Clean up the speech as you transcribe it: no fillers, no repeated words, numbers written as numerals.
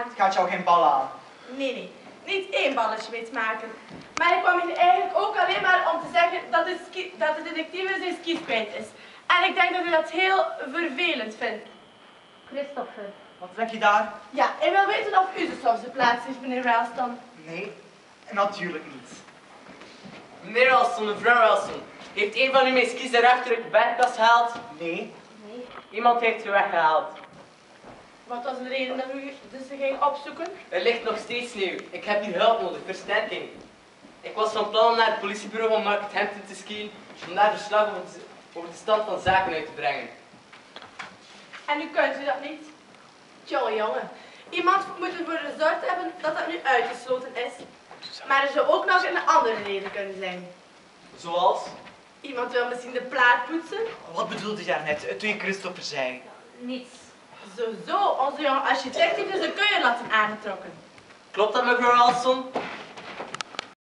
Het gaat jou geen bal aan. Nee. Niet één balletje weet maken. Maar ik kwam hier eigenlijk ook alleen maar om te zeggen dat de detective zijn ski kwijt is. En ik denk dat u dat heel vervelend vindt. Christopher. Wat denk je daar? Ja, ik wil weten of u de soms plaats heeft, meneer Ralston. Nee, natuurlijk niet. Meneer Ralston, mevrouw Ralston. Heeft een van u mijn skis erachter uit de bergkast gehaald? Nee. Iemand heeft ze weggehaald. Wat was de reden dat u ze ging opzoeken? Er ligt nog steeds sneeuw. Ik heb hier hulp nodig, versterking. Ik was van plan om naar het politiebureau van Market Hampton te skiën om daar verslag over de stand van zaken uit te brengen. En nu kunt u dat niet? Jongen. Iemand moet ervoor gezorgd hebben dat dat nu uitgesloten is. Maar er zou ook nog een andere reden kunnen zijn. Zoals? Iemand wil misschien de plaat poetsen. Wat bedoelde jij net toen je Christopher zei? Niets. Zo, onze jonge architect heeft dus een keur laten aangetrokken. Klopt dat, mevrouw Ralston?